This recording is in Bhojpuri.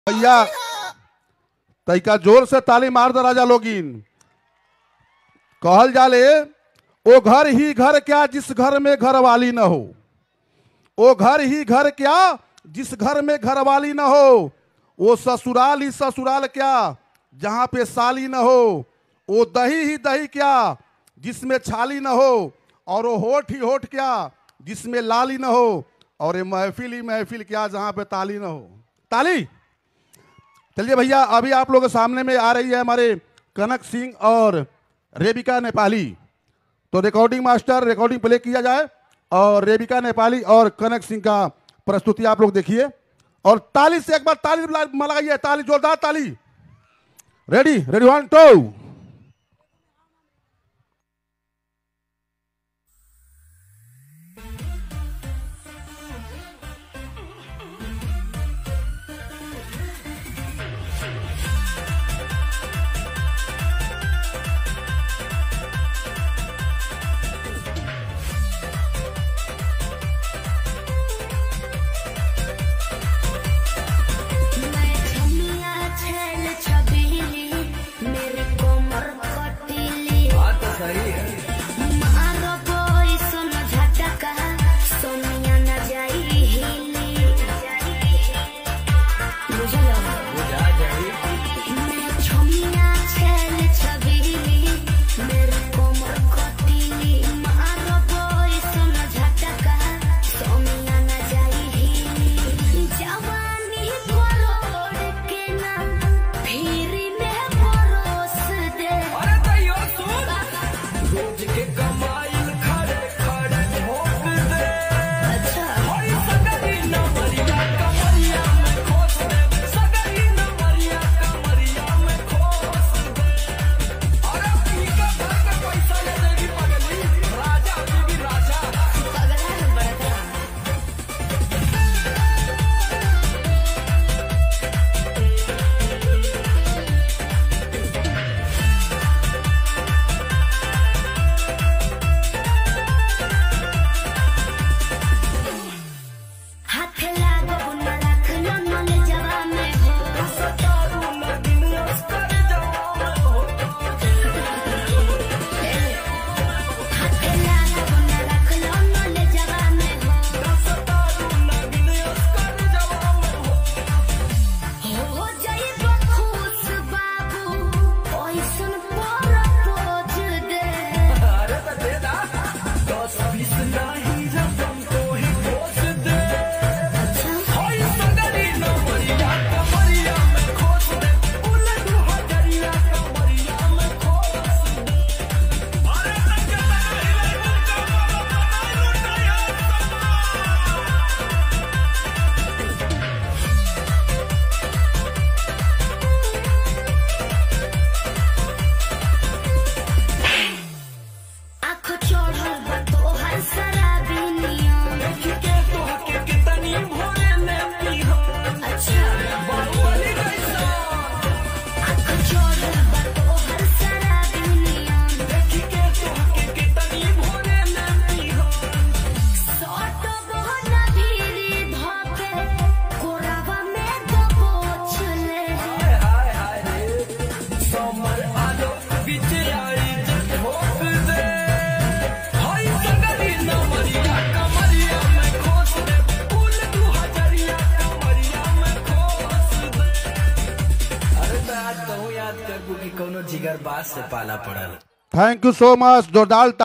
भैया तैका जोर से ताली मार दे राजा लोगिन। कहल जाले ओ घर ही घर क्या जिस घर में घर वाली न हो, ओ घर ही घर क्या जिस घर में घर वाली न हो, वो ससुराल ही ससुराल क्या जहां पे साली न हो, वो दही ही दही क्या जिसमें छाली न हो, और वो होठ ही होठ क्या जिसमें लाली न हो, और ये महफिल ही महफिल क्या जहां पे ताली न हो। ताली। चलिए भैया अभी आप लोगों के सामने में आ रही है हमारे कनक सिंह और रेबिका नेपाली। तो रिकॉर्डिंग मास्टर रिकॉर्डिंग प्ले किया जाए और रेबिका नेपाली और कनक सिंह का प्रस्तुति आप लोग देखिए और ताली से एक बार ताली लगाइए, ताली जोरदार ताली। Ready ready 1 2। जिगर बात से पाला पड़ल। Thank you so much. जोरदार